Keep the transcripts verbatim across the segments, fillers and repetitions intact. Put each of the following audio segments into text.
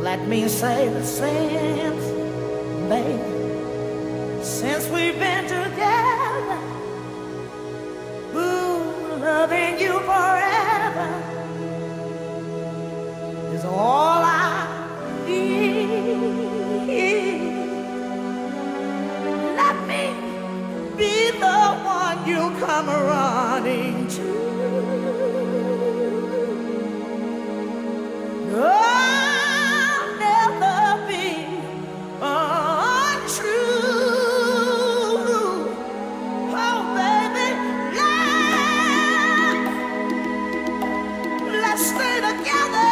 Let me say that since, baby, since we've been together, ooh, loving you forever is all I need. Let me be the one you come running to. I'll never be untrue. Oh, baby, let's, let's stay together.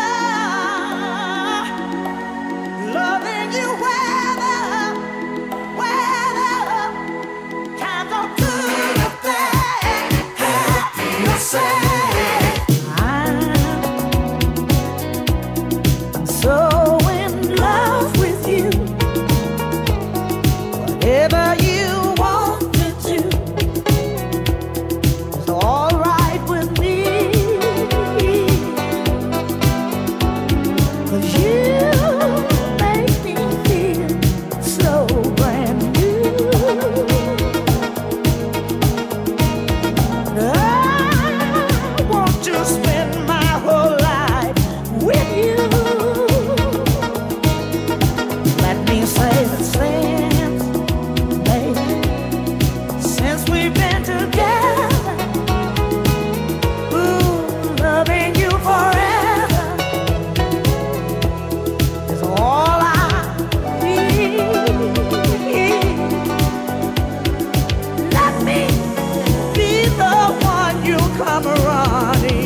Loving you weather, weather. Times are good up there. Happy yourself. So in love with you, whatever you want to do is all right with me. 'Cause you make me feel so brand new. I want to spend my whole life with you. Say that since, baby, since we've been together, ooh, loving you forever is all I need. Let me be the one you come running.